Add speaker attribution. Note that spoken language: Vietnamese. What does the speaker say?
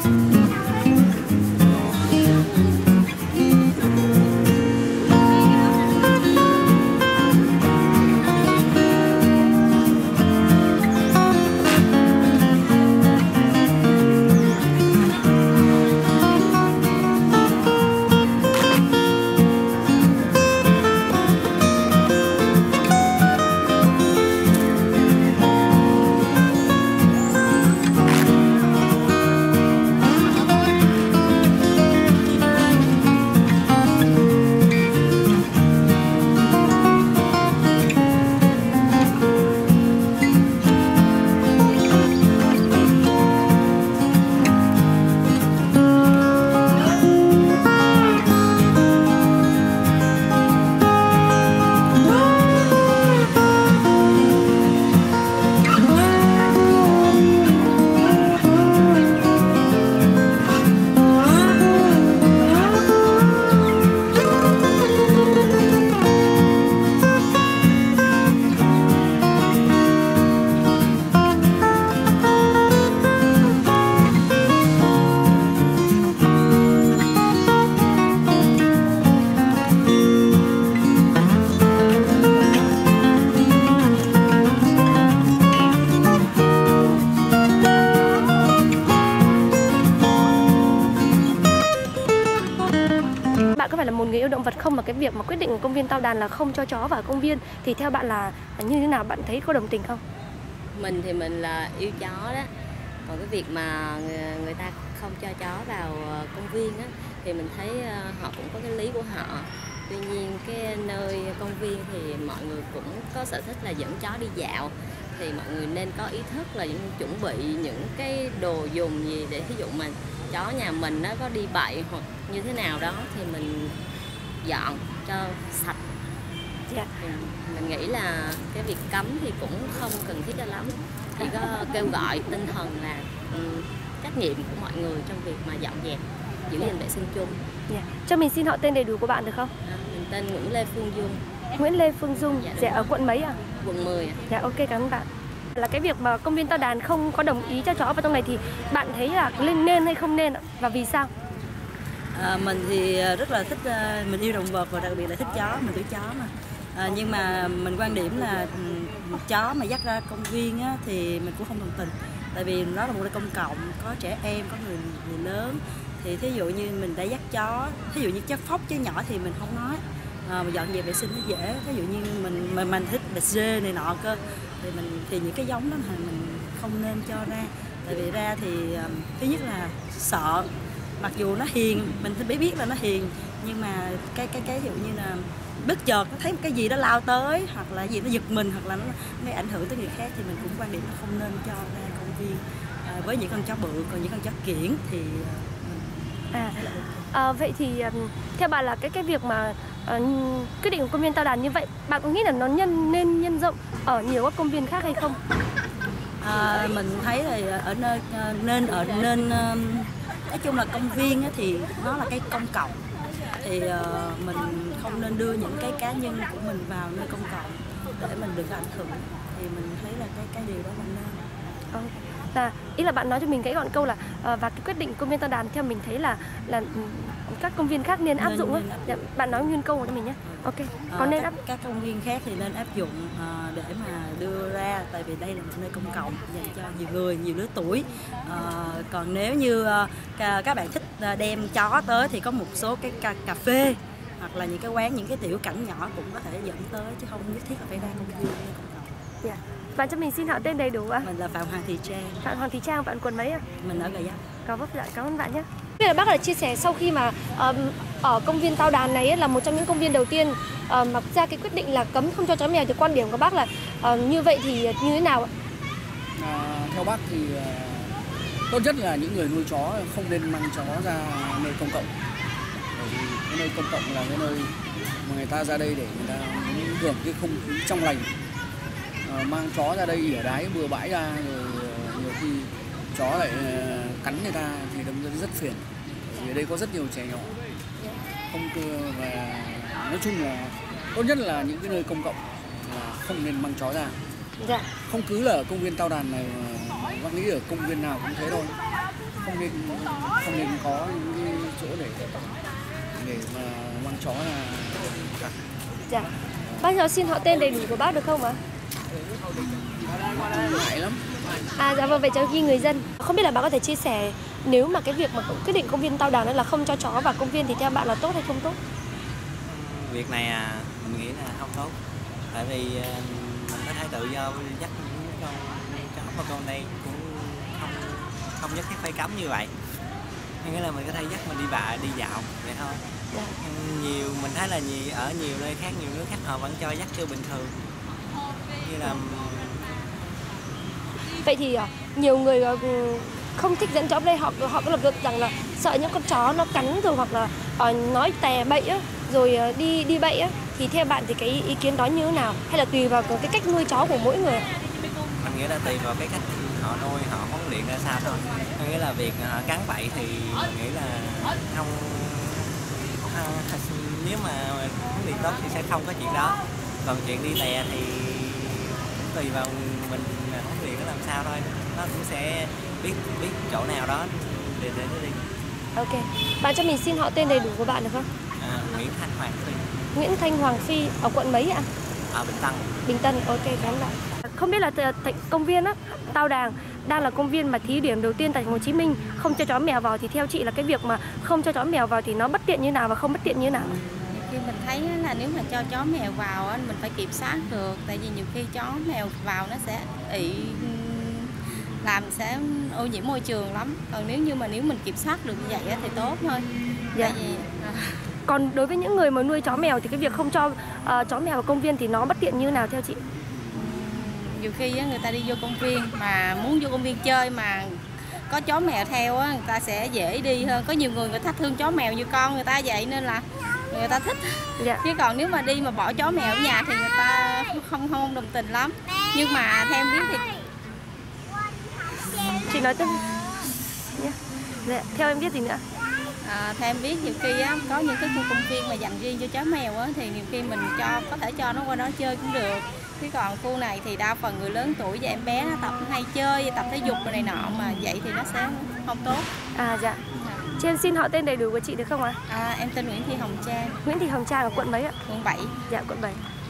Speaker 1: Là một người yêu động vật không, mà cái việc mà quyết định của công viên Tao Đàn là không cho chó vào công viên thì theo bạn là như thế nào, bạn thấy có đồng tình không?
Speaker 2: Mình thì mình là yêu chó đó, còn cái việc mà người ta không cho chó vào công viên á thì mình thấy họ cũng có cái lý của họ. Tuy nhiên cái nơi công viên thì mọi người cũng có sở thích là dẫn chó đi dạo, thì mọi người nên có ý thức là chuẩn bị những cái đồ dùng gì để ví dụ mà chó nhà mình nó có đi bậy hoặc như thế nào đó thì mình dọn cho sạch.
Speaker 1: Yeah.
Speaker 2: Mình nghĩ là cái việc cấm thì cũng không cần thiết cho lắm, chỉ có kêu gọi tinh thần là trách nhiệm của mọi người trong việc mà dọn dẹp, giữ gìn vệ sinh chung.
Speaker 1: Yeah. Cho mình xin họ tên đầy đủ của bạn được không?
Speaker 2: Mình tên Nguyễn Lê Phương Dung.
Speaker 1: Nguyễn Lê Phương Dung. Dạ, ở quận mấy ạ?
Speaker 2: Quận 10 ạ.
Speaker 1: Dạ, ok, cảm ơn bạn. Là cái việc mà công viên Tao Đàn không có đồng ý cho chó vào trong này thì bạn thấy là nên hay không nên ạ? Và vì sao?
Speaker 3: Mình thì rất là thích, mình yêu động vật và đặc biệt là thích chó, mình thích chó mà. Nhưng mà mình quan điểm là chó mà dắt ra công viên á, thì mình cũng không đồng tình. Tại vì nó là một nơi công cộng, có trẻ em, có người lớn. Thì thí dụ như mình đã dắt chó, thí dụ như chó phốc, chó nhỏ thì mình không nói. Mà dọn dẹp vệ sinh nó dễ. Thí dụ như mình thích bạch dê này nọ cơ, thì những cái giống đó mình không nên cho ra. Tại vì ra thì thứ nhất là sợ, mặc dù nó hiền, mình biết là nó hiền, nhưng mà cái ví dụ như là bất chợt nó thấy một cái gì đó lao tới, hoặc là gì nó giật mình, hoặc là nó gây ảnh hưởng tới người khác, thì mình cũng quan điểm là không nên cho ra công viên. Với những con chó bự, còn những con chó kiểng thì
Speaker 1: vậy thì theo bạn là cái việc mà quyết định của công viên Tao Đàn như vậy, bạn có nghĩ là nó nên nhân rộng ở nhiều các công viên khác hay không?
Speaker 3: Mình thấy là ở nơi nên nói chung là công viên thì nó là cái công cộng, thì mình không nên đưa những cái cá nhân của mình vào nơi công cộng để mình đừng ảnh hưởng, thì mình thấy là cái điều đó mình nên.
Speaker 1: Ý là bạn nói cho mình cái gọn câu là và cái quyết định công viên Tao Đàn theo mình thấy là các công viên khác nên áp dụng á. Bạn nói nguyên câu cho mình nhé. Ok. Có nên
Speaker 3: các công viên khác thì nên áp dụng để mà đưa ra, tại vì đây là một nơi công cộng dành cho nhiều người, nhiều lứa tuổi. Còn nếu như các bạn thích đem chó tới thì có một số cái cà phê hoặc là những cái quán, những cái tiểu cảnh nhỏ cũng có thể dẫn tới, chứ không nhất thiết là phải ra công viên công cộng.
Speaker 1: Yeah. Bạn cho mình xin họ tên đầy đủ ạ.
Speaker 3: Mình là Phạm Hoàng Thị Trang.
Speaker 1: Phạm Hoàng Thị Trang, bạn quận mấy ạ?
Speaker 3: Mình ở Gò Vấp.
Speaker 1: Cảm ơn bạn nhé. Bây giờ bác là chia sẻ sau khi mà ở công viên Tao Đàn này là một trong những công viên đầu tiên mà ra cái quyết định là cấm không cho chó mèo, thì quan điểm của bác là như vậy thì như thế nào ạ?
Speaker 4: Theo bác thì tốt nhất là những người nuôi chó không nên mang chó ra nơi công cộng, bởi vì cái nơi công cộng là cái nơi mà người ta ra đây để người ta hưởng cái không khí trong lành. Mang chó ra đây ỉa đái bừa bãi ra, rồi nhiều khi chó lại cắn người ta thì đâm ra rất phiền. Vì ở đây có rất nhiều trẻ nhỏ, không và nói chung là tốt nhất là những cái nơi công cộng là không nên mang chó ra.
Speaker 1: Dạ.
Speaker 4: Không cứ là công viên Tao Đàn này mà bác nghĩ ở công viên nào cũng thế thôi, không nên có những cái chỗ để mà mang chó là cả.
Speaker 1: Dạ. Bác cho xin họ tên đầy đủ của bác được không ạ?
Speaker 4: Ngại lắm.
Speaker 1: Dạ vâng, vậy cháu ghi người dân. Không biết là bác có thể chia sẻ nếu mà cái việc mà quyết định công viên Tao Đàn là không cho chó vào công viên thì theo bạn là tốt hay không tốt?
Speaker 5: Việc này mình nghĩ là không tốt, tại vì mình có thể tự do dắt những con chó vào con đây, cũng không nhất thiết phải cấm như vậy. Nghĩa là mình có thể dắt mình đi dạo vậy thôi.
Speaker 1: Dạ.
Speaker 5: Mình thấy là ở nhiều nơi khác, nhiều nước khác họ vẫn cho dắt như bình thường. Như là
Speaker 1: Vậy thì nhiều người không thích dẫn chó vào đây, họ có lập luận rằng là sợ những con chó nó cắn rồi hoặc là nói tè bậy á, rồi đi bậy á, thì theo bạn thì cái ý kiến đó như thế nào, hay là tùy vào cái cách nuôi chó của mỗi người?
Speaker 5: mình nghĩ là tùy vào cái cách họ nuôi, họ huấn luyện ra sao thôi. Nghĩa là việc cắn bậy thì mình nghĩ là không, nếu mà huấn luyện tốt thì sẽ không có chuyện đó. Còn chuyện đi tè thì tùy vào mình huấn luyện nó làm sao thôi, nó cũng sẽ biết chỗ nào đó để nó đi.
Speaker 1: Ok, bạn cho mình xin họ tên đầy đủ của bạn được không?
Speaker 5: Nguyễn Thanh Hoàng Phi.
Speaker 1: Nguyễn Thanh Hoàng Phi, ở quận mấy ạ?
Speaker 5: Ở Bình Tân.
Speaker 1: Bình Tân, ok, cảm ơn bạn. Không biết là công viên Tao Đàn đang là công viên mà thí điểm đầu tiên tại Thành phố Hồ Chí Minh không cho chó mèo vào, thì theo chị là cái việc mà không cho chó mèo vào thì nó bất tiện như nào và không bất tiện như nào?
Speaker 6: Khi mình thấy là nếu mà cho chó mèo vào mình phải kiểm soát được, tại vì nhiều khi chó mèo vào nó sẽ sẽ ô nhiễm môi trường lắm. Còn nếu mình kiểm soát được như vậy thì tốt thôi.
Speaker 1: Dạ.
Speaker 6: Tại vì
Speaker 1: Còn đối với những người mà nuôi chó mèo thì cái việc không cho chó mèo vào công viên thì nó bất tiện như nào theo chị?
Speaker 6: nhiều khi người ta đi vô công viên mà muốn vô công viên chơi mà có chó mèo theo người ta sẽ dễ đi hơn. Có nhiều người ta thương chó mèo như con người ta vậy nên là người ta thích.
Speaker 1: Dạ.
Speaker 6: Chứ còn nếu mà đi mà bỏ chó mèo ở nhà thì người ta không đồng tình lắm. Nhưng mà theo em biết thì
Speaker 1: Chị nói tiếp. Dạ. Theo em biết gì nữa?
Speaker 6: Theo em biết nhiều khi có những cái khu công viên mà dành riêng cho chó mèo thì nhiều khi mình có thể cho nó qua đó chơi cũng được. Chứ còn khu này thì đa phần người lớn tuổi và em bé nó tập hay chơi, tập thể dục này nọ mà vậy thì nó sẽ không tốt.
Speaker 1: Dạ. Chị em xin họ tên đầy đủ của chị được không ạ?
Speaker 6: Em tên Nguyễn Thị Hồng Trang.
Speaker 1: Nguyễn Thị Hồng Trang ở quận mấy ạ?
Speaker 6: Quận 7.
Speaker 1: Dạ, quận 7.